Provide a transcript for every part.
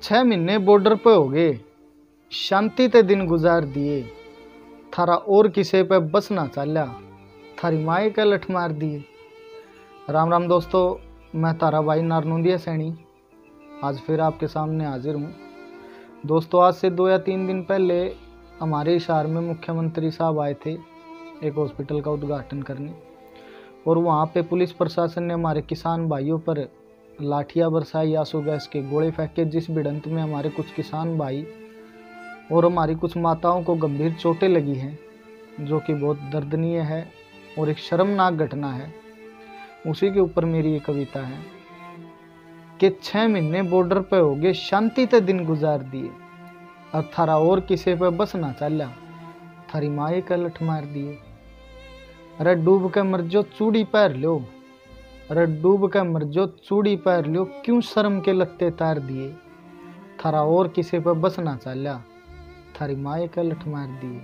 6 महीने बॉर्डर पे हो गए, शांति ते दिन गुजार दिए, थारा और किसे पे बस ना चाल्या, थारी माए के लठ मार दिए। राम राम दोस्तों, मैं तारा भाई नारनूंदिया सैनी आज फिर आपके सामने हाजिर हूँ। दोस्तों, आज से 2 या 3 दिन पहले हमारे शहर में मुख्यमंत्री साहब आए थे एक हॉस्पिटल का उद्घाटन करने, और वहाँ पे पुलिस प्रशासन ने हमारे किसान भाइयों पर लाठियाँ बरसाई, आंसू गैस के गोले फेंके, जिस भिड़ंत में हमारे कुछ किसान भाई और हमारी कुछ माताओं को गंभीर चोटें लगी हैं, जो कि बहुत दर्दनीय है और एक शर्मनाक घटना है। उसी के ऊपर मेरी ये कविता है कि 6 महीने बॉर्डर पे हो गए, शांति ते दिन गुजार दिए, और थारा और किसे पे बस ना चाल्या, थारी माए का लठ मार दिए। अरे डूब के मर जो चूड़ी पैर लो, अरे डूब के मर जो चूड़ी पैर लो, क्यों शर्म के लत्ते तार दिए, थारा और किसे पे बस ना चाल्या, थारी माए का लठ मार दिए।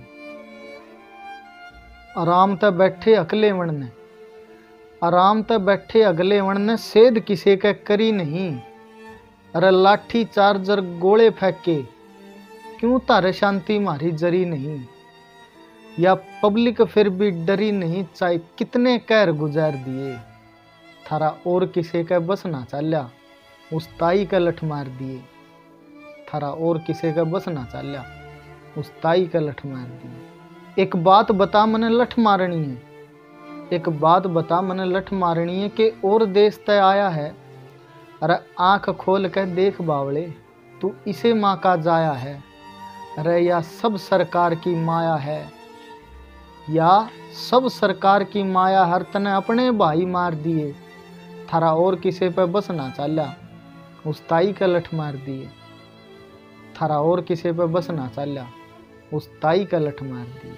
आराम ते बैठे अगले वण ने, आराम ते बैठे अगले वण ने, सेध किसे के करी नहीं, अरे लाठी चार्जर गोले फेंके, क्यों तारे शांति मारी जरी नहीं, या पब्लिक फिर भी डरी नहीं, चाहे कितने कहर गुजार दिए, थारा और किसे के बस ना चाल्या, उस ताई का लठ मार दिए, थारा और किसे का बस ना चाल्या, उस ताई का लठ मार दिए। एक बात बता मने लठ मारनी है, एक बात बता मने लठ मारनी है, कि और देश तय आया है, अरे आंख खोल के देख बावले, तू इसे माँ का जाया है, अरे या सब सरकार की माया है, या सब सरकार की माया, हर तने अपने भाई मार दिए, थारा और किसे पे बस ना चाल्या, उस ताई का लठ मार दिए, थारा और किसे पे बस ना चाल्या, उस ताई का लठ मार दिए।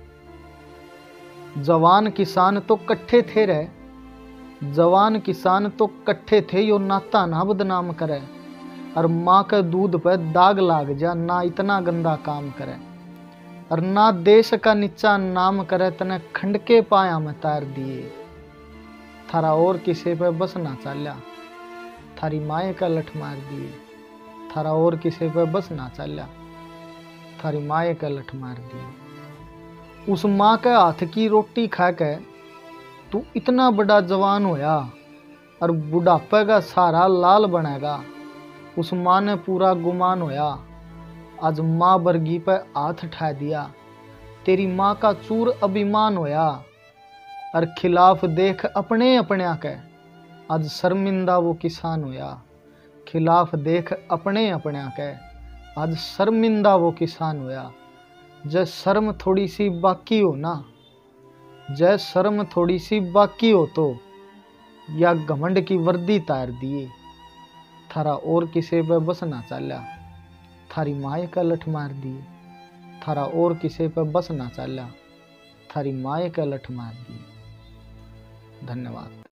जवान किसान तो कट्ठे थे रे, जवान किसान तो कट्ठे थे, यो नाता ना बदनाम करे, और माँ के दूध पे दाग लाग जा, ना इतना गंदा काम करे, और ना देश का नीचा नाम करे, तने खंड के पाया में तार दिए, थारा और किसे पे बस ना चाल्या, थारी माए का लठ मार दिए, थारा और किसे पे बस ना चाल्या, थारी माए का लठ मार दिए। उस माँ के हाथ की रोटी खा के तू इतना बड़ा जवान होया, और बुढ़ापे का सारा लाल बनेगा, उस माँ ने पूरा गुमान होया, आज माँ बरगी पे हाथ उठा दिया, तेरी माँ का चूर अभिमान होया, और खिलाफ देख अपने अपने के, आज शर्मिंदा वो किसान होया, खिलाफ देख अपने अपने के, आज शर्मिंदा वो किसान होया। जय शर्म थोड़ी सी बाकी हो ना, जय शर्म थोड़ी सी बाकी हो तो, या घमंड की वर्दी तार दिए, थारा और किसे पे बस ना चाल्या, थारी माए का लठ मार दिए, थारा और किसे पे बस ना चाल्या, थारी माए का लठ मार दिए। धन्यवाद।